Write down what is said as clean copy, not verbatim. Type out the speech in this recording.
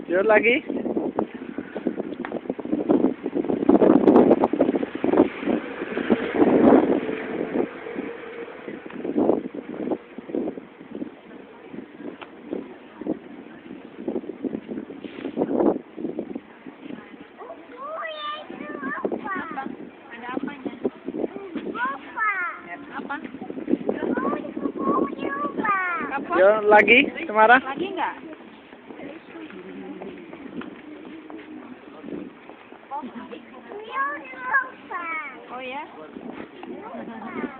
Yuk lagi. Yuk lagi, Tamara. Lagi enggak? Oh ya?